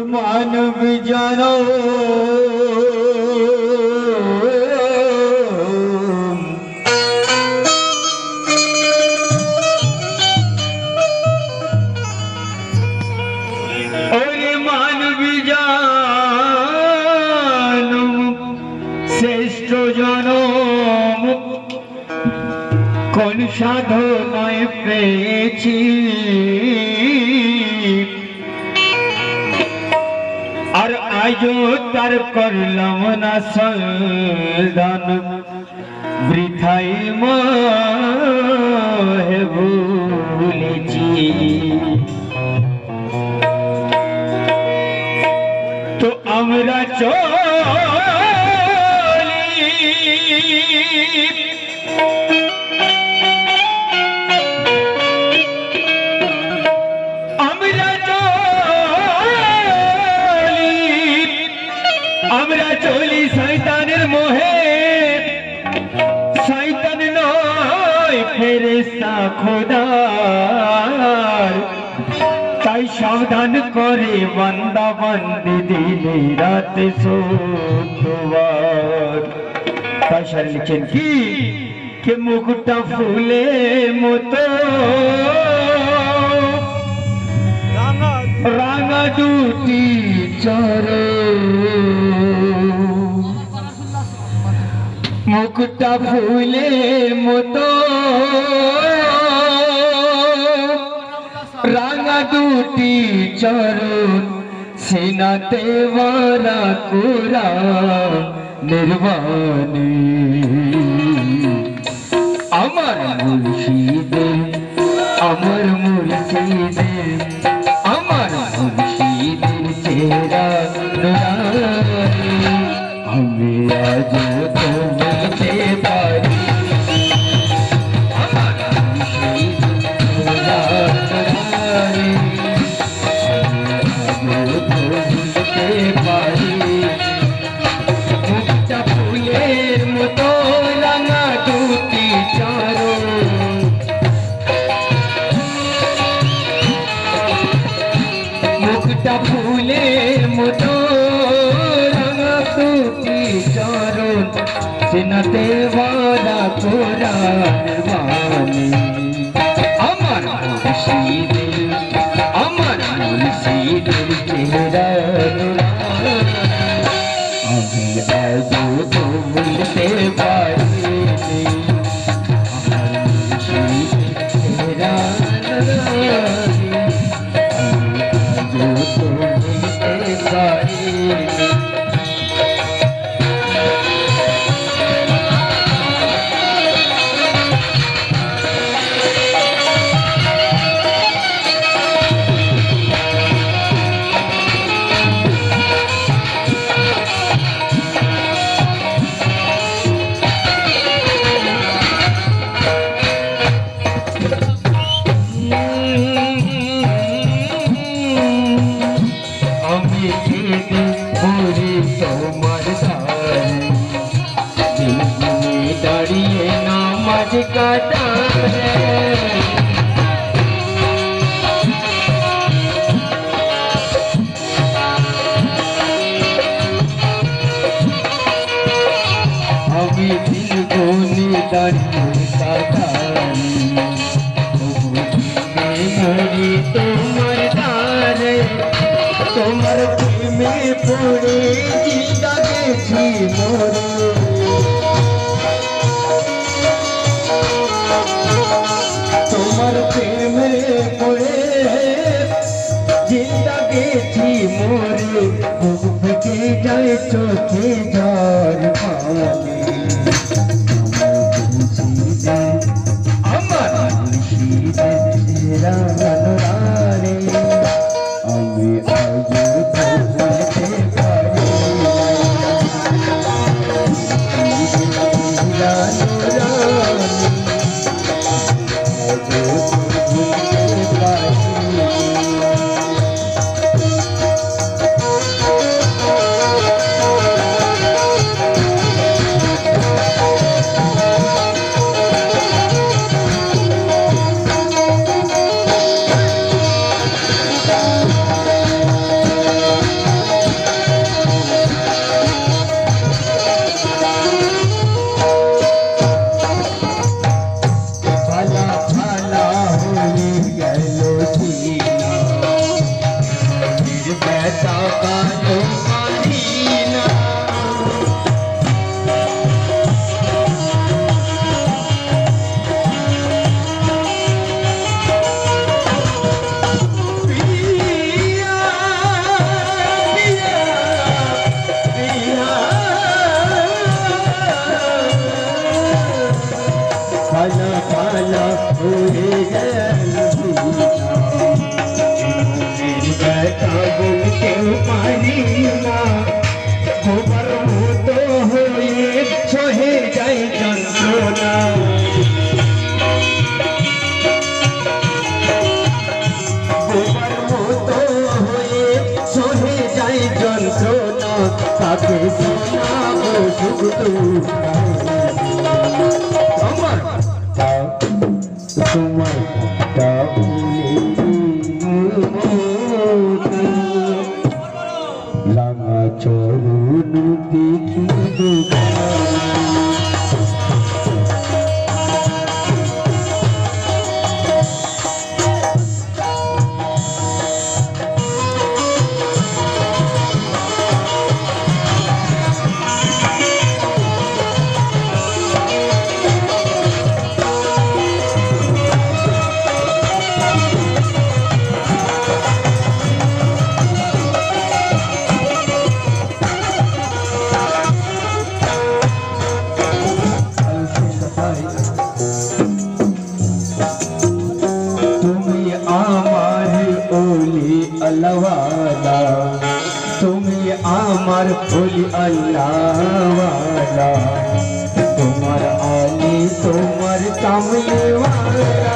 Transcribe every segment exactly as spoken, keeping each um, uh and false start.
मानव जानो और मानव जानो श्रेष्ठ जनम কোন সাধনায় পেয়েছি আর আজও তার করলাম না সন্ধান বৃথাই মোহে ভুলেছি তো আমরা চলি আমরা চলি শয়তানের মোহে শয়তান নয় ফেরেশতা খোদার তাই সাবধান করে বান্দা বান্দি দিনে রাতে সোতবার তাই সার লিখেন কি কে মুকুটটা ফুলে মতো রাঙা দুটি চরণ মুকুটটা ফুলের মতো রাঙা দুটি চরণ সিনাতে বরা কোরা নির্বাণী আমার মুর্শিদের আমার মুর্শিদের আমার মুর্শিদের চেহারা নুরানি আমি আজ তো বলতে পারি আমার মুর্শিদের চেহারা নুরানি আমি আজ তো বলতে পারি মুক্তা ফুলের মতো রাঙা দুটি চরণ মুক্তা ফুলের মতো রাঙা দুটি চরণ সিনাতে বরা কোরা নির্বাণী আমার মুর্শিদের আমার মুর্শিদের চেহারা আমি আজও তো বলতে পারি আমার মুর্শিদের চেহারা আমি আজও তো বলতে পারি তোমার দাঁড়িয়ে নামাজ কাটারে আমি দিন গুনি দাঁড়িয়ে কাটারি মরি তোমার ধারে তোমার প্রেমে পড়ে জিন্দা গেছি মরে তোমার প্রেমে পড়ে জিন্দা গেছি মরে বুক ফেটে যায় চোখে ঝড় পানি আমার মুর্শিদের চেহারা নুরানি আমি আজও তো বলতে পারি চেহারা নুরানি আজও তো বলতে পারি তাকানো মাদিনা खाना खाना उड़े बैठा बोलते पानी ना गोबर तो हो छोहे जाए যন্ত্রণা গোবর মতো হয়ে সহে যায় যন্ত্রণা তাকে শোনাবো সুখ আমার তোমার লাঙা চরণ দেখি अल्लाहवाला তুমি আমার ওলি আল্লাহওয়ালা তোমার আলী তোমার কামলিওয়ালা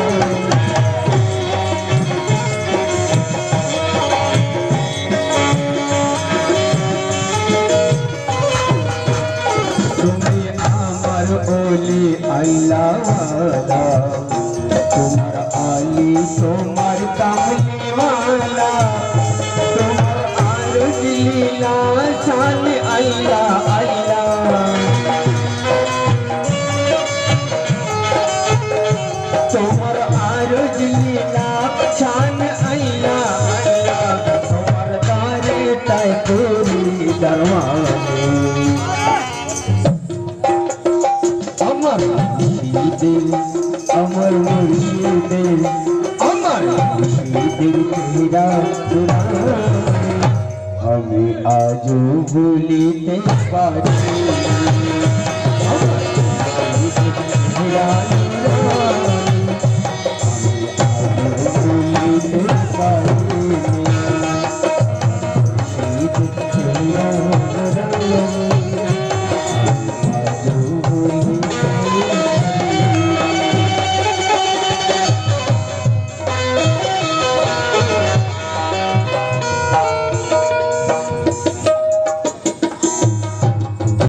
তুমি আমার ওলি আল্লাহওয়ালা তোমার আলী তোমার কামলিওয়ালা তোমার আরজ লীলা শান আল্লাহ আল্লাহ তোমার আরজ লীলা শান আল্লাহ আল্লাহ তোমার দারে তাই করি দরবারে আমার মুর্শিদের আমার মুর্শিদের আমার মুর্শিদের তেরা আমি আজও ভুলিতে পারি আমার মুর্শিদের